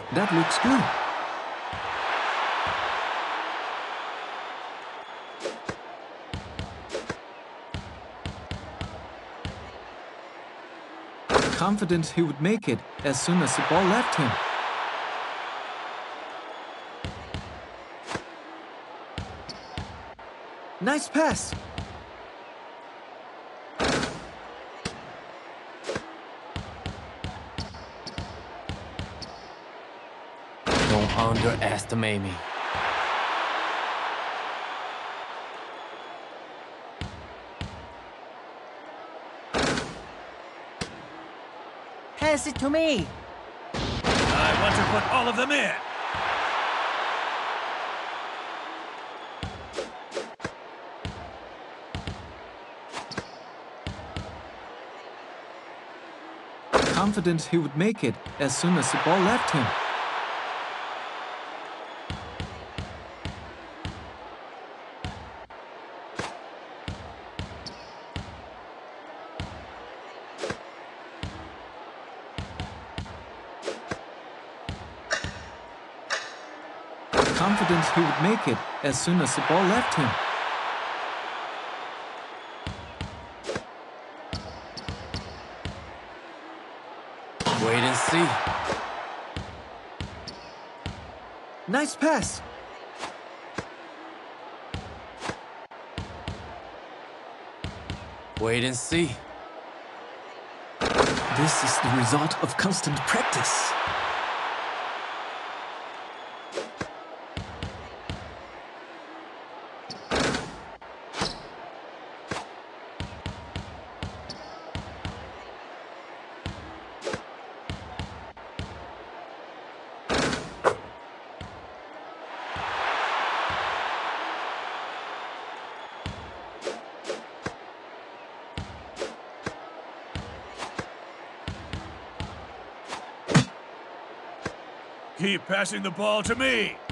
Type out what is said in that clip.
That looks good. Confident he would make it as soon as the ball left him. Nice pass. Don't underestimate me. Pass it to me. I want to put all of them in. Confident he would make it as soon as the ball left him. Confident he would make it as soon as the ball left him. Wait and see. Nice pass. Wait and see. This is the result of constant practice. Keep passing the ball to me.